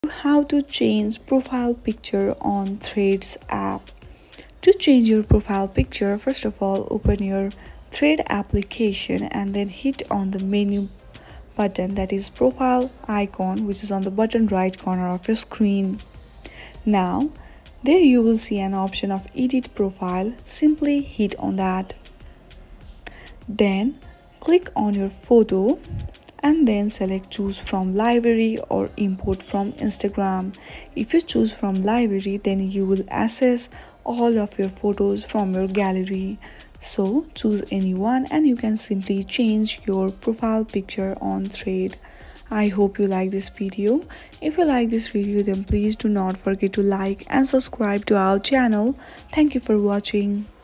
How to change profile picture on Threads app. To change your profile picture, first of all open your Thread application and then hit on the menu button, that is profile icon, which is on the bottom right corner of your screen. Now there you will see an option of edit profile. Simply hit on that. Then click on your photo and then select choose from library or import from Instagram. If you choose from library, then you will access all of your photos from your gallery. So choose any one and you can simply change your profile picture on Thread. I hope you like this video. If you like this video, then please do not forget to like and subscribe to our channel. Thank you for watching.